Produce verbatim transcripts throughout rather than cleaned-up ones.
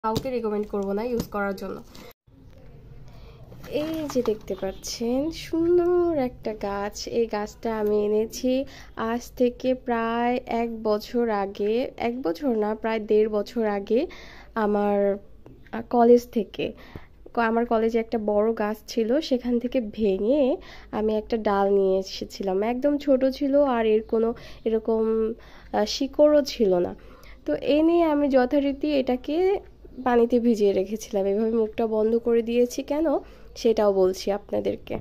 কাউকে রেকমেন্ড করব না ইউজ করার জন্য। এই যে দেখতে পাচ্ছেন সুন্দর একটা গাছ, এই গাছটা আমি এনেছি আজ থেকে প্রায় এক বছর আগে, এক বছর না প্রায় দেড় বছর আগে আমার কলেজ থেকে। আমার কলেজে একটা বড় গাছ ছিল, সেখান থেকে ভেঙে আমি একটা ডাল নিয়ে এসেছিলাম। একদম ছোট ছিল আর এর কোনো এরকম শিকড়ও ছিল না। তো এনে আমি যথারীতি এটাকে পানিতে ভিজিয়ে রেখেছিলাম। এভাবে মুখটা বন্ধ করে দিয়েছি কেন সেটাও বলছি আপনাদেরকে।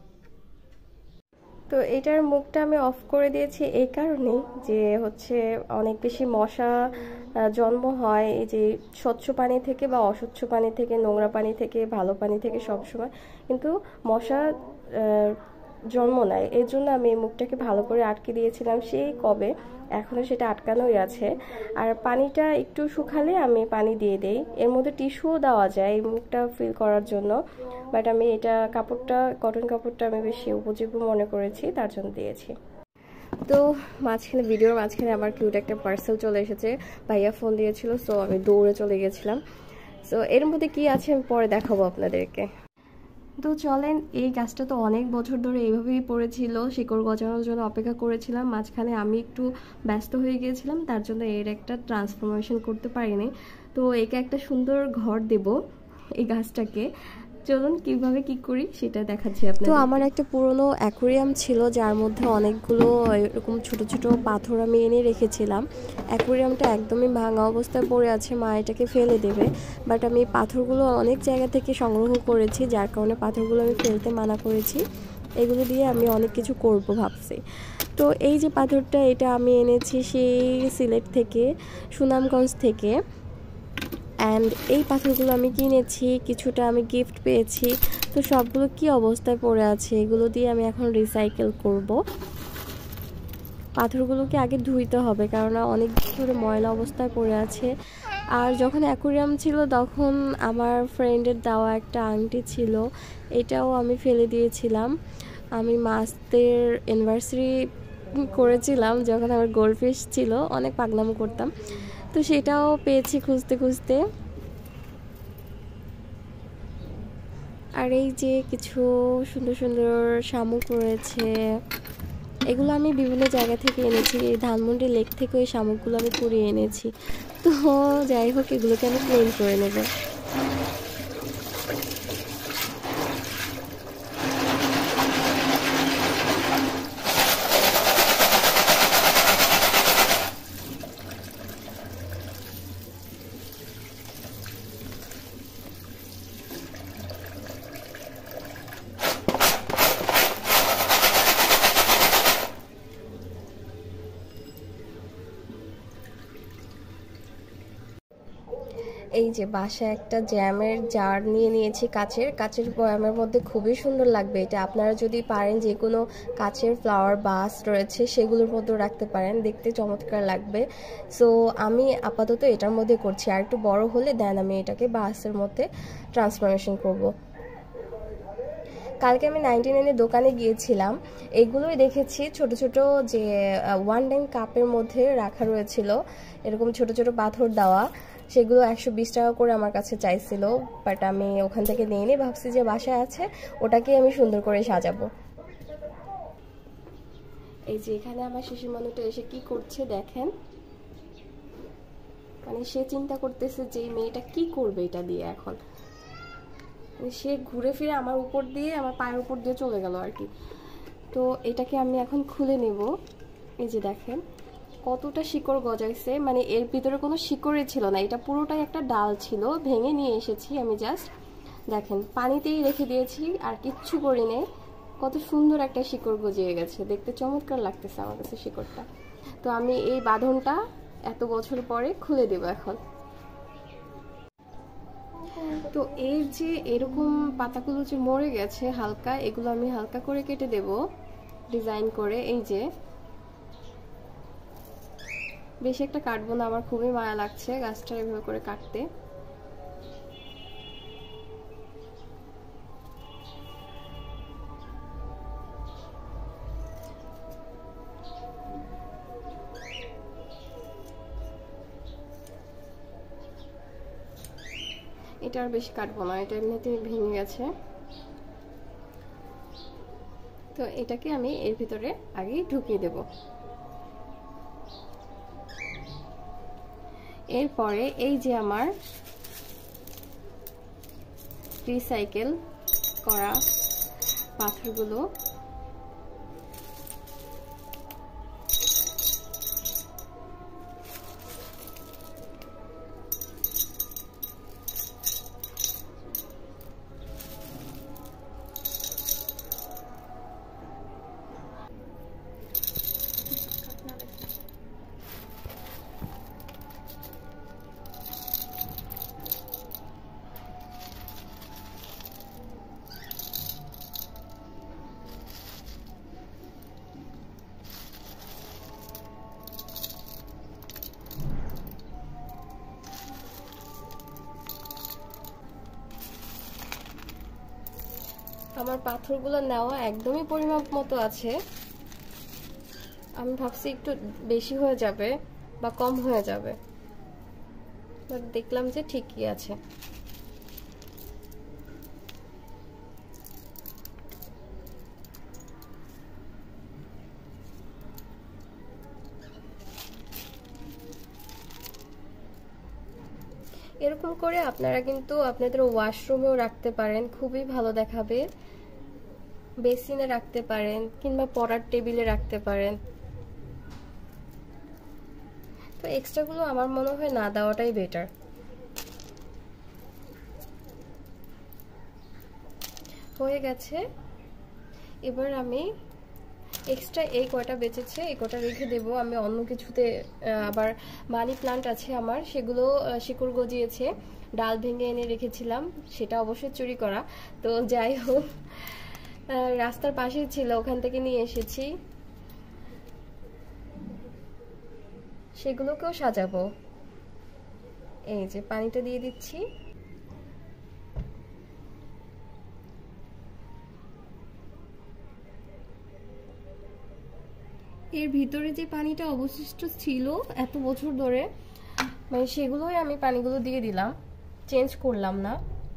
তো এটার মুখটা আমি অফ করে দিয়েছি এই কারণে যে হচ্ছে অনেক বেশি মশা জন্ম হয় এই যে স্বচ্ছ পানি থেকে বা অস্বচ্ছ পানি থেকে, নোংরা পানি থেকে, ভালো পানি থেকে, সবসময় কিন্তু মশা জন্ম নেয়। এর জন্য আমি এই মুখটাকে ভালো করে আটকে দিয়েছিলাম সেই কবে, এখনও সেটা আটকানোই আছে। আর পানিটা একটু শুকালে আমি পানি দিয়ে দেই, এর মধ্যে টিস্যুও দেওয়া যায় এই মুখটা ফিল করার জন্য, বাট আমি এটা কাপড়টা কটন কাপড়টা আমি বেশি উপযোগী মনে করেছি তার জন্য দিয়েছি। তো মাঝখানে ভিডিওর মাঝখানে আমার কিউট একটা পার্সেল চলে এসেছে, ভাইয়া ফোন দিয়েছিল, সো আমি দৌড়ে চলে গেছিলাম। সো এর মধ্যে কি আছে আমি পরে দেখাবো আপনাদেরকে। তো চলেন, এই গাছটা তো অনেক বছর ধরে এইভাবেই পড়েছিল, শিকড় গজানোর জন্য অপেক্ষা করেছিলাম। মাঝখানে আমি একটু ব্যস্ত হয়ে গিয়েছিলাম, তার জন্য এর একটা ট্রান্সফরমেশন করতে পারিনি। তো একে একটা সুন্দর ঘর দেব এই গাছটাকে। চলুন কিভাবে কি করি সেটা দেখাচ্ছি আপনাদের। তো আমার একটা পুরনো অ্যাকোরিয়াম ছিল যার মধ্যে অনেকগুলো এরকম ছোট ছোট পাথর আমি এনে রেখেছিলাম। অ্যাকোরিয়ামটা একদমই ভাঙা অবস্থায় পড়ে আছে, মা এটাকে ফেলে দেবে, বাট আমি পাথরগুলো অনেক জায়গা থেকে সংগ্রহ করেছি যার কারণে পাথরগুলো আমি ফেলতে মানা করেছি। এগুলো দিয়ে আমি অনেক কিছু করব ভাবছি। তো এই যে পাথরটা, এটা আমি এনেছি সেই সিলেট থেকে, সুনামগঞ্জ থেকে। অ্যান্ড এই পাথরগুলো আমি কিনেছি, কিছুটা আমি গিফট পেয়েছি। তো সবগুলো কি অবস্থায় পড়ে আছে, এগুলো দিয়ে আমি এখন রিসাইকেল করব। পাথরগুলোকে আগে ধুইতে হবে কারণ অনেক ধরে ময়লা অবস্থায় পড়ে আছে। আর যখন অ্যাকোরিয়াম ছিল তখন আমার ফ্রেন্ডের দেওয়া একটা আংটি ছিল, এটাও আমি ফেলে দিয়েছিলাম। আমি মাছদের অ্যানিভার্সারি করেছিলাম যখন আমার গোল্ডফিশ ছিল, অনেক পাগলামো করতাম, তো সেটাও পেয়েছি খুঁজতে খুঁজতে। আর এই যে কিছু সুন্দর সুন্দর শামুক রয়েছে, এগুলো আমি বিভিন্ন জায়গা থেকে এনেছি, এই ধানমন্ডি লেক থেকে ওই শামুকগুলো আমি কুড়িয়ে এনেছি। তো যাই হোক, এগুলোকে আমি ক্লিন করে নেব। এই যে বাসায় একটা জ্যামের জার নিয়ে নিয়েছি, কাচের কাচের বয়ামের মধ্যে খুবই সুন্দর লাগবে এটা। আপনারা যদি পারেন যে কোনো কাচের ফ্লাওয়ার বাস রয়েছে সেগুলোর মধ্যেও রাখতে পারেন, দেখতে চমৎকার লাগবে। সো আমি আপাতত এটার মধ্যে করছি, আর একটু বড় হলে দেন আমি এটাকে বাসের মধ্যে ট্রান্সফরমেশন করব। কালকে আমি নাইনটি নাইনের দোকানে গিয়েছিলাম, এগুলোই দেখেছি ছোট ছোট যে ওয়ান টাইম কাপের মধ্যে রাখা রয়েছিল এরকম ছোট ছোট পাথর দেওয়া, সেগুলো একশো বিশ টাকা করে আমার কাছে চাইছিল, বাট আমি ওখান থেকে নিয়ে নিই, ভাবছি যে বাসায় আছে ওটাকে আমি সুন্দর করে সাজাবো। এই যে এখানে আমার শিশুর মানুষটা এসে কি করছে দেখেন, মানে সে চিন্তা করতেছে যে মেয়েটা কি করবে এটা দিয়ে। এখন সে ঘুরে ফিরে আমার উপর দিয়ে, আমার পায়ের উপর দিয়ে চলে গেল আর কি। তো এটাকে আমি এখন খুলে নেব। এই যে দেখেন কতটা শিকড় গজাইছে, মানে এর ভিতরে কোনো শিকড়ই ছিল না, এটা পুরোটাই একটা ডাল ছিল, ভেঙে নিয়ে এসেছি আমি জাস্ট। দেখেন পানিতেই রেখে দিয়েছি আর কিচ্ছু করি নেই, কত সুন্দর একটা শিকড় গজিয়ে গেছে, দেখতে চমৎকার লাগতেছে আমার কাছে শিকড়টা। তো আমি এই বাঁধনটা এত বছর পরে খুলে দেব এখন। তো এর যে এরকম পাতাগুলো যে মরে গেছে হালকা, এগুলো আমি হালকা করে কেটে দেব ডিজাইন করে। এই যে বেশি একটা কাটবো না, আমার খুবই মায়া লাগছে গাছটা এভাবে করে কাটতে। এটা আর বেশি কাটবো না, এটা এমনিতেই ভেঙে গেছে। তো এটাকে আমি এর ভিতরে আগেই ঢুকিয়ে দেব। এরপরে এই যে আমার রিসাইকেল করা পাথরগুলো আমার পাথরগুলো নেওয়া একদমই পরিমাপ মতো আছে। আমি ভাবছি একটু বেশি হয়ে যাবে বা কম হয়ে যাবে, বাট দেখলাম যে ঠিকই আছে। এরকম করে আপনারা কিন্তু আপনাদের ওয়াশরুমেও রাখতে পারেন, খুবই ভালো দেখাবে। বেসিনে রাখতে পারেন কিংবা পড়ার টেবিলে রাখতে পারেন। তো এক্সট্রাগুলো আমার মনে হয় না দেওয়াটাই বেটার। হয়ে গেছে। এবার আমি এক্সট্রা এই কয়টা বেঁচেছে এই কয়টা রেখে দেব। আমি অন্য কিছুতে আবার মানি প্লান্ট আছে আমার, সেগুলো শিকড় গজিয়েছে, ডাল ভেঙে এনে রেখেছিলাম, সেটা অবশ্যই চুরি করা। তো যাই হোক, রাস্তার পাশেই ছিল, ওখান থেকে নিয়ে এসেছি, সেগুলোকেও সাজাবো। এই যে পানিটা দিয়ে দিচ্ছি। এর ভিতরে যে পানিটা অবশিষ্ট ছিল এত বছর ধরে, মানে সেগুলোই আমি পানিগুলো দিয়ে দিলাম, চেঞ্জ করলাম না।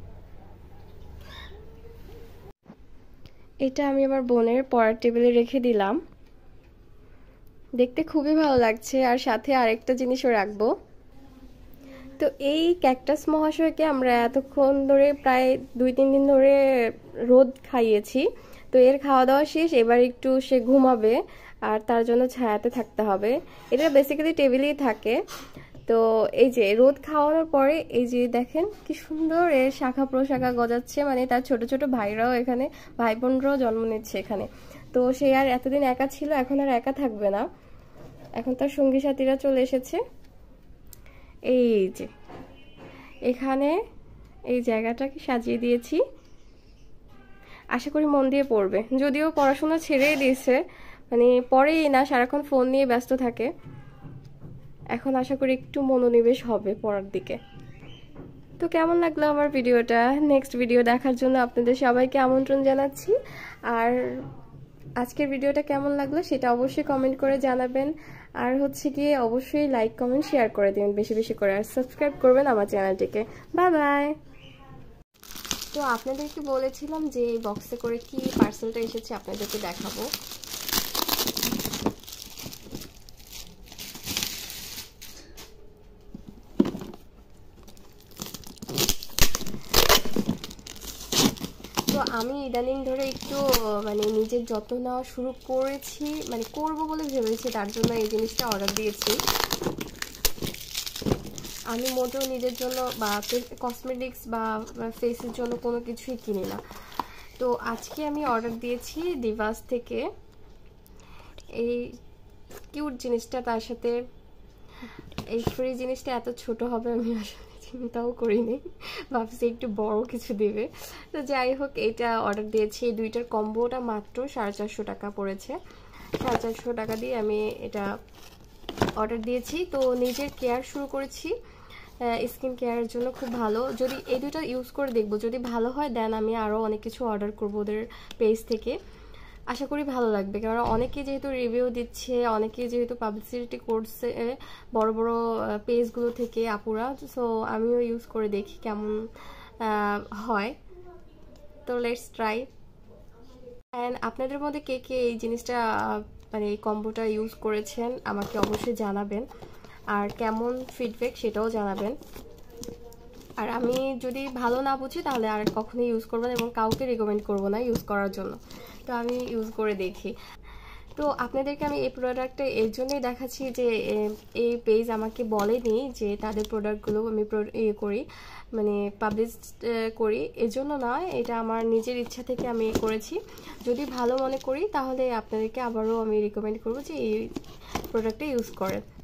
এটা আমি আমার বোনের পড়ার টেবিলে রেখে দিলাম, দেখতে খুবই ভালো লাগছে। আর সাথে আরেকটা জিনিসও রাখবো। তো এই ক্যাকটাস মহাশয়কে আমরা এতক্ষণ ধরে প্রায় দুই তিন দিন ধরে রোদ খাইয়েছি। তো এর খাওয়া দাওয়া শেষ, এবার একটু সে ঘুমাবে, আর তার জন্য ছায়াতে থাকতে হবে। এটা বেসিক্যালি টেবিলেই থাকে। তো এই যে রোদ খাওয়ানোর পরে এই যে দেখেন কি সুন্দর এর শাখা প্রশাখা গজাচ্ছে, মানে তার ছোট ছোট ভাইরাও এখানে, ভাই বোনরাও জন্ম নিচ্ছে এখানে। তো সে আর এতদিন একা ছিল, এখন আর একা থাকবে না, এখন তার সঙ্গী সাথীরা চলে এসেছে। এই যে এখানে এই জায়গাটাকে সাজিয়ে দিয়েছি, আশা করি মন দিয়ে পড়বে। যদিও পড়াশোনা ছেড়েই দিয়েছে, মানে পড়েই না, সারাক্ষণ ফোন নিয়ে ব্যস্ত থাকে। এখন আশা করি একটু মনোনিবেশ হবে পড়ার দিকে। তো কেমন লাগলো আমার ভিডিওটা? নেক্সট ভিডিও দেখার জন্য আপনাদের সবাইকে আমন্ত্রণ জানাচ্ছি। আর আজকের ভিডিওটা কেমন লাগলো সেটা অবশ্যই কমেন্ট করে জানাবেন। আর হচ্ছে গিয়ে অবশ্যই লাইক কমেন্ট শেয়ার করে দিবেন বেশি বেশি করে, আর সাবস্ক্রাইব করবেন আমার চ্যানেলটিকে। Bye bye. তো আপনাদেরকে বলেছিলাম যে এই বক্সে করে কি পার্সেলটা এসেছে আপনাদেরকে দেখাবো। তো আমি ইদানিং ধরে একটু মানে নিজের যত্ন নেওয়া শুরু করেছি, মানে করব বলে ভেবেছি, তার জন্য এই জিনিসটা অর্ডার দিয়েছি। আমি মোটেও নিজের জন্য বা কসমেটিক্স বা ফেসের জন্য কোনো কিছুই কিনি না। তো আজকে আমি অর্ডার দিয়েছি ডিভাস থেকে এই কিউট জিনিসটা, তার সাথে এই ফ্রি জিনিসটা এত ছোট হবে আমি আসলে চিন্তাও করিনি, ভাবছি একটু বড় কিছু দেবে। তো যাই হোক, এটা অর্ডার দিয়েছি। এই দুইটার কম্বোটা মাত্র সাড়ে চারশো টাকা পড়েছে। সাড়ে চারশো টাকা দিয়ে আমি এটা অর্ডার দিয়েছি। তো নিজের কেয়ার শুরু করেছি, স্কিন কেয়ারের জন্য খুব ভালো। যদি এই দুটো ইউজ করে দেখবো, যদি ভালো হয় দেন আমি আরও অনেক কিছু অর্ডার করবো ওদের পেজ থেকে। আশা করি ভালো লাগবে, কারণ অনেকে যেহেতু রিভিউ দিচ্ছে, অনেকে যেহেতু পাবলিসিটি করছে বড় বড় পেজগুলো থেকে আপুরা, সো আমিও ইউজ করে দেখি কেমন হয়। তো লেটস ট্রাই। অ্যান্ড আপনাদের মধ্যে কে কে এই জিনিসটা মানে এই কম্বোটা ইউজ করেছেন আমাকে অবশ্যই জানাবেন, আর কেমন ফিডব্যাক সেটাও জানাবেন। আর আমি যদি ভালো না বুঝি তাহলে আর কখনোই ইউজ করবো না এবং কাউকে রেকমেন্ড করবো না ইউজ করার জন্য। তো আমি ইউজ করে দেখি। তো আপনাদেরকে আমি এই প্রোডাক্টটা এর জন্যই দেখাচ্ছি যে এই পেজ আমাকে বলেনি যে তাদের প্রোডাক্টগুলো আমি ইয়ে করি, মানে পাবলিশ করি, এজন্য নয়, এটা আমার নিজের ইচ্ছা থেকে আমি করেছি। যদি ভালো মনে করি তাহলে আপনাদেরকে আবারও আমি রিকমেন্ড করবো যে এই প্রোডাক্টটা ইউজ করেন।